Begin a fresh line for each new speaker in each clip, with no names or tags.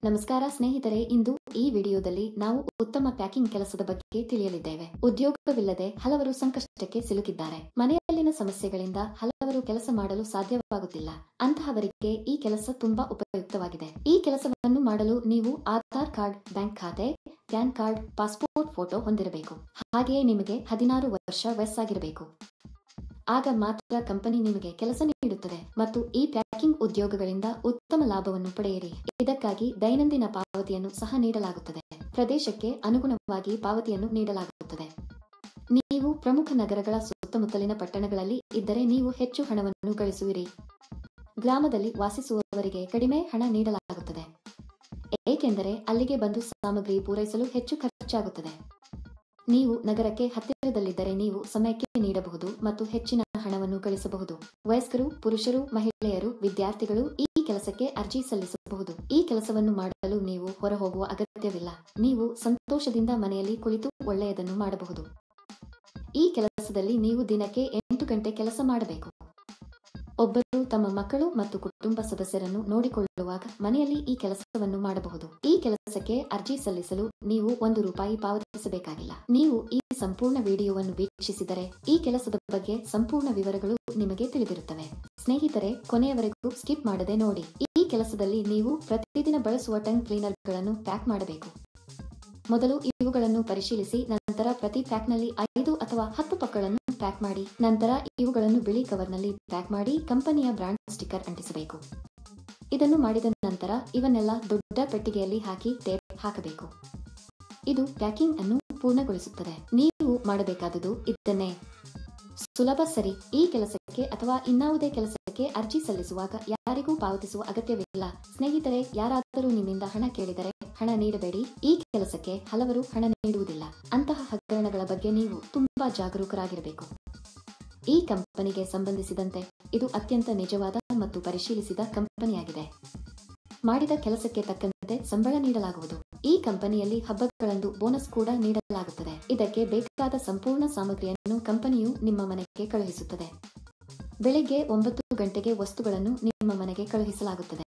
ನಮಸ್ಕಾರ ಸ್ನೇಹಿತರೆ, ಇಂದು ಈ ವಿಡಿಯೋದಲ್ಲಿ ನಾವು ಉತ್ತಮ ಪ್ಯಾಕಿಂಗ್ ಕೆಲಸದ ಬಗ್ಗೆ ತಿಳಿಯಲಿದ್ದೇವೆ. ಉದ್ಯೋಗವಿಲ್ಲದೆ ಹಲವರು ಸಂಕಷ್ಟಕ್ಕೆ ಸಿಲುಕಿದ್ದಾರೆ. ಮನೆಯಲ್ಲಿನ ಸಮಸ್ಯೆಗಳಿಂದ ಹಲವರು ಕೆಲಸ ಮಾಡಲು ಸಾಧ್ಯವಾಗುತ್ತಿಲ್ಲ. ಅಂತಹವರಿಗೆ ಈ ಕೆಲಸ ತುಂಬಾ ಉಪಯುಕ್ತವಾಗಿದೆ. ಈ ಕೆಲಸವನ್ನು ಮಾಡಲು ನೀವು ಆಧಾರ್ ಕಾರ್ಡ್, ಬ್ಯಾಂಕ್ ಖಾತೆ, ಪ್ಯಾನ್ ಕಾರ್ಡ್, ಪಾಸ್ಪೋರ್ಟ್ ಫೋಟೋ ಹೊಂದಿರಬೇಕು. ಹಾಗೆಯೇ ನಿಮಗೆ 16 ವರ್ಷ ವಯಸ್ಸಾಗಿರಬೇಕು. ಆಗ ಮಾತ್ರ ಕಂಪನಿ ನಿಮಗೆ ಕೆಲಸ ನೀಡುತ್ತದೆ ಮತ್ತು ಈ ಪ್ಯಾಕಿಂಗ್ ಉದ್ಯೋಗಗಳಿಂದ ಉತ್ತಮ ಲಾಭವನ್ನು ಪಡೆಯಿರಿ. ಇದಕ್ಕಾಗಿ ದೈನಂದಿನ ಪಾವತಿಯನ್ನು ಸಹ ನೀಡಲಾಗುತ್ತದೆ. ಪ್ರದೇಶಕ್ಕೆ ಅನುಗುಣವಾಗಿ ಪಾವತಿಯನ್ನು ನೀಡಲಾಗುತ್ತದೆ. ನೀವು ಪ್ರಮುಖ ನಗರಗಳ ಸುತ್ತಮುತ್ತಲಿನ ಪಟ್ಟಣಗಳಲ್ಲಿ ಇದ್ದರೆ ನೀವು ಹೆಚ್ಚು ಹಣವನ್ನು ಗಳಿಸುವಿರಿ. ಗ್ರಾಮದಲ್ಲಿ ವಾಸಿಸುವವರಿಗೆ ಕಡಿಮೆ ಹಣ ನೀಡಲಾಗುತ್ತದೆ, ಏಕೆಂದರೆ ಅಲ್ಲಿಗೆ ಬಂದು ಸಾಮಗ್ರಿ ಪೂರೈಸಲು ಹೆಚ್ಚು ಖರ್ಚಾಗುತ್ತದೆ. ನೀವು ನಗರಕ್ಕೆ ಹತ್ತಿರದಲ್ಲಿದ್ದರೆ ನೀವು ಸಮಯಕ್ಕೆ ನೀಡಬಹುದು ಮತ್ತು ಹೆಚ್ಚಿನ ಹಣವನ್ನು ಗಳಿಸಬಹುದು. ವಯಸ್ಕರು, ಪುರುಷರು, ಮಹಿಳೆಯರು, ವಿದ್ಯಾರ್ಥಿಗಳು ಈ ಕೆಲಸಕ್ಕೆ ಅರ್ಜಿ ಸಲ್ಲಿಸಬಹುದು. ಈ ಕೆಲಸವನ್ನು ಮಾಡಲು ನೀವು ಹೊರಹೋಗುವ ಅಗತ್ಯವಿಲ್ಲ. ನೀವು ಸಂತೋಷದಿಂದ ಮನೆಯಲ್ಲಿ ಕುಳಿತು ಒಳ್ಳೆಯದನ್ನು ಮಾಡಬಹುದು. ಈ ಕೆಲಸದಲ್ಲಿ ನೀವು ದಿನಕ್ಕೆ 8 ಗಂಟೆ ಕೆಲಸ ಮಾಡಬೇಕು. ಒಬ್ಬರು ತಮ್ಮ ಮಕ್ಕಳು ಮತ್ತು ಕುಟುಂಬ ಸದಸ್ಯರನ್ನು ನೋಡಿಕೊಳ್ಳುವಾಗ ಮನೆಯಲ್ಲಿ ಈ ಕೆಲಸವನ್ನು ಮಾಡಬಹುದು. ಈ ಕೆಲಸಕ್ಕೆ ಅರ್ಜಿ ಸಲ್ಲಿಸಲು ನೀವು ₹1 ಪಾವತಿಸಬೇಕಾಗಿಲ್ಲ. ನೀವು ಈ ಸಂಪೂರ್ಣ ವಿಡಿಯೋವನ್ನು ವೀಕ್ಷಿಸಿದರೆ ಈ ಕೆಲಸದ ಬಗ್ಗೆ ಸಂಪೂರ್ಣ ವಿವರಗಳು ನಿಮಗೆ ತಿಳಿದಿರುತ್ತವೆ. ಸ್ನೇಹಿತರೆ, ಕೊನೆಯವರೆಗೂ ಸ್ಕಿಪ್ ಮಾಡದೆ ನೋಡಿ. ಈ ಕೆಲಸದಲ್ಲಿ ನೀವು ಪ್ರತಿದಿನ ಬಳಸುವ ಟಂಗ್ ಕ್ಲೀನರ್ಗಳನ್ನು ಪ್ಯಾಕ್ ಮಾಡಬೇಕು. ಮೊದಲು ಇವುಗಳನ್ನು ಪರಿಶೀಲಿಸಿ ನಂತರ ಪ್ರತಿ ಪ್ಯಾಕ್ನಲ್ಲಿ 5 ಅಥವಾ 10 ಪಕ್ಕಗಳನ್ನು ಪ್ಯಾಕ್ ಮಾಡಿ. ನಂತರ ಇವುಗಳನ್ನು ಬಿಳಿ ಕವರ್ನಲ್ಲಿ ಪ್ಯಾಕ್ ಮಾಡಿ ಕಂಪನಿಯ ಬ್ರಾಂಡ್ ಸ್ಟಿಕ್ಕರ್ ಅಂಟಿಸಬೇಕು. ಇದನ್ನು ಮಾಡಿದ ನಂತರ ಇವನ್ನೆಲ್ಲ ದೊಡ್ಡ ಪೆಟ್ಟಿಗೆಯಲ್ಲಿ ಹಾಕಿ ಟೇಪ್ ಹಾಕಬೇಕು. ಇದು ಪ್ಯಾಕಿಂಗ್ ಅನ್ನು ಪೂರ್ಣಗೊಳಿಸುತ್ತದೆ. ನೀವು ಮಾಡಬೇಕಾದುದು ಇದನ್ನೇ. ಸುಲಭ, ಸರಿ? ಈ ಕೆಲಸಕ್ಕೆ ಅಥವಾ ಇನ್ನಾವುದೇ ಕೆಲಸಕ್ಕೆ ಅರ್ಜಿ ಸಲ್ಲಿಸುವಾಗ ಯಾರಿಗೂ ಪಾವತಿಸುವ ಅಗತ್ಯವಿಲ್ಲ. ಸ್ನೇಹಿತರೆ, ಯಾರಾದರೂ ನಿಮ್ಮಿಂದ ಹಣ ಕೇಳಿದರೆ ಹಣ ನೀಡಬೇಡಿ. ಈ ಕೆಲಸಕ್ಕೆ ಹಲವರು ಹಣ ನೀಡುವುದಿಲ್ಲ. ಅಂತಹ ಹಗರಣಗಳ ಬಗ್ಗೆ ನೀವು ತುಂಬಾ ಜಾಗರೂಕರಾಗಿರಬೇಕು. ಈ ಕಂಪನಿಗೆ ಸಂಬಂಧಿಸಿದಂತೆ ಇದು ಅತ್ಯಂತ ನಿಜವಾದ ಮತ್ತು ಪರಿಶೀಲಿಸಿದ ಕಂಪನಿಯಾಗಿದೆ. ಮಾಡಿದ ಕೆಲಸಕ್ಕೆ ತಕ್ಕಂತೆ ಸಂಬಳ ನೀಡಲಾಗುವುದು. ಈ ಕಂಪನಿಯಲ್ಲಿ ಹಬ್ಬಗಳಂದು ಬೋನಸ್ ಕೂಡ ನೀಡಲಾಗುತ್ತದೆ. ಇದಕ್ಕೆ ಬೇಕಾದ ಸಂಪೂರ್ಣ ಸಾಮಗ್ರಿಯನ್ನು ಕಂಪನಿಯು ನಿಮ್ಮ ಮನೆಗೆ ಕಳುಹಿಸುತ್ತದೆ. ಬೆಳಿಗ್ಗೆ 9 ಗಂಟೆಗೆ ವಸ್ತುಗಳನ್ನು ನಿಮ್ಮ ಮನೆಗೆ ಕಳುಹಿಸಲಾಗುತ್ತದೆ.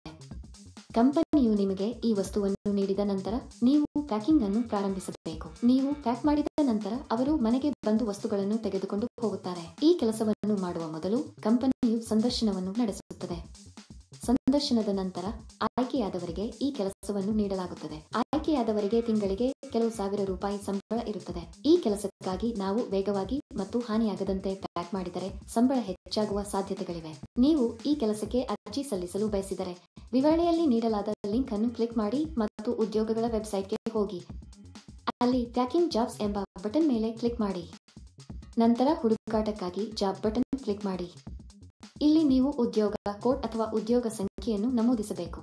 ಕಂಪನಿಯು ನಿಮಗೆ ಈ ವಸ್ತುವನ್ನು ನೀಡಿದ ನಂತರ ನೀವು ಪ್ಯಾಕಿಂಗ್ ಅನ್ನು ಪ್ರಾರಂಭಿಸಬೇಕು. ನೀವು ಪ್ಯಾಕ್ ಮಾಡಿದ ನಂತರ ಅವರು ಮನೆಗೆ ಬಂದು ವಸ್ತುಗಳನ್ನು ತೆಗೆದುಕೊಂಡು ಹೋಗುತ್ತಾರೆ. ಈ ಕೆಲಸವನ್ನು ಮಾಡುವ ಮೊದಲು ಕಂಪನಿಯು ಸಂದರ್ಶನವನ್ನು ನಡೆಸುತ್ತದೆ. ಸಂದರ್ಶನದ ನಂತರ ಆಯ್ಕೆಯಾದವರಿಗೆ ಈ ಕೆಲಸವನ್ನು ನೀಡಲಾಗುತ್ತದೆ. ಆಯ್ಕೆಯಾದವರಿಗೆ ತಿಂಗಳಿಗೆ ಕೆಲವು ₹1000 ಸಂಬಳ ಇರುತ್ತದೆ. ಈ ಕೆಲಸಕ್ಕಾಗಿ ನಾವು ವೇಗವಾಗಿ ಮತ್ತು ಹಾನಿಯಾಗದಂತೆ ಪ್ಯಾಕ್ ಮಾಡಿದರೆ ಸಂಬಳ ಹೆಚ್ಚಾಗುವ ಸಾಧ್ಯತೆಗಳಿವೆ. ನೀವು ಈ ಕೆಲಸಕ್ಕೆ ಅರ್ಜಿ ಸಲ್ಲಿಸಲು ಬಯಸಿದರೆ ವಿವರಣೆಯಲ್ಲಿ ನೀಡಲಾದ ಲಿಂಕ್ ಅನ್ನು ಕ್ಲಿಕ್ ಮಾಡಿ ಮತ್ತು ಉದ್ಯೋಗಗಳ ವೆಬ್ಸೈಟ್ಗೆ ಹೋಗಿ. ಅಲ್ಲಿ ಪ್ಯಾಕಿಂಗ್ ಜಾಬ್ಸ್ ಎಂಬ ಬಟನ್ ಮೇಲೆ ಕ್ಲಿಕ್ ಮಾಡಿ. ನಂತರ ಹುಡುಕಾಟಕ್ಕಾಗಿ ಜಾಬ್ ಬಟನ್ ಕ್ಲಿಕ್ ಮಾಡಿ. ಇಲ್ಲಿ ನೀವು ಉದ್ಯೋಗ ಕೋಡ್ ಅಥವಾ ಉದ್ಯೋಗ ಸಂಖ್ಯೆಯನ್ನು ನಮೂದಿಸಬೇಕು.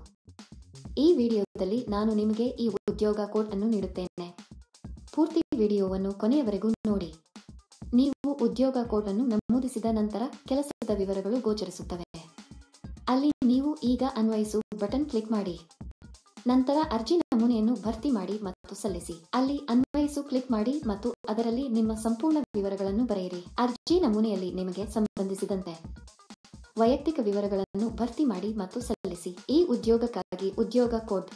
ಈ ವಿಡಿಯೋದಲ್ಲಿ ನಾನು ನಿಮಗೆ ಈ ಉದ್ಯೋಗ ಕೋಡ್ ಅನ್ನು ನೀಡುತ್ತೇನೆ. ಪೂರ್ತಿ ವಿಡಿಯೋವನ್ನು ಕೊನೆಯವರೆಗೂ ನೋಡಿ. ನೀವು ಉದ್ಯೋಗ ಕೋಡ್ ಅನ್ನು ನಮೂದಿಸಿದ ನಂತರ ಕೆಲಸದ ವಿವರಗಳು ಗೋಚರಿಸುತ್ತವೆ. ಅಲ್ಲಿ ನೀವು ಈಗ ಅನ್ವಯಿಸು ಬಟನ್ ಕ್ಲಿಕ್ ಮಾಡಿ. ನಂತರ ಅರ್ಜಿ ನಮೂನೆಯನ್ನು ಭರ್ತಿ ಮಾಡಿ ಮತ್ತು ಸಲ್ಲಿಸಿ. ಅಲ್ಲಿ ಅನ್ವಯಿಸು ಕ್ಲಿಕ್ ಮಾಡಿ ಮತ್ತು ಅದರಲ್ಲಿ ನಿಮ್ಮ ಸಂಪೂರ್ಣ ವಿವರಗಳನ್ನು ಬರೆಯಿರಿ. ಅರ್ಜಿ ನಮೂನೆಯಲ್ಲಿ ನಿಮಗೆ ಸಂಬಂಧಿಸಿದಂತೆ ವೈಯಕ್ತಿಕ ವಿವರಗಳನ್ನು ಭರ್ತಿ ಮಾಡಿ ಮತ್ತು ಸಲ್ಲಿಸಿ. ಈ ಉದ್ಯೋಗಕ್ಕಾಗಿ ಉದ್ಯೋಗ ಕೋಡ್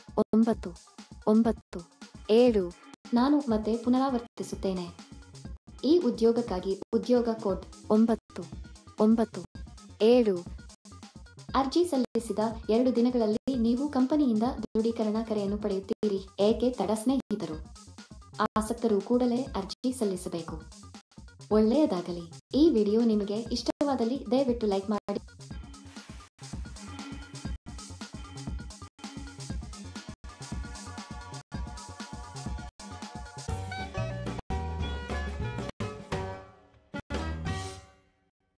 997. ನಾನು ಮತ್ತೆ ಪುನರಾವರ್ತಿಸುತ್ತೇನೆ. ಈ ಉದ್ಯೋಗಕ್ಕಾಗಿ ಉದ್ಯೋಗ ಕೋಡ್ 997. ಅರ್ಜಿ ಸಲ್ಲಿಸಿದ 2 ದಿನಗಳಲ್ಲಿ ನೀವು ಕಂಪನಿಯಿಂದ ದೃಢೀಕರಣ ಕರೆಯನ್ನು ಪಡೆಯುತ್ತೀರಿ. ಏಕೆ ತಡ ಸ್ನೇಹಿತರು? ಆಸಕ್ತರು ಕೂಡಲೇ ಅರ್ಜಿ ಸಲ್ಲಿಸಬೇಕು. ಒಳ್ಳೆಯದಾಗಲಿ. ಈ ವಿಡಿಯೋ ನಿಮಗೆ ಇಷ್ಟವಾದಲ್ಲಿ ದಯವಿಟ್ಟು ಲೈಕ್ ಮಾಡಿ.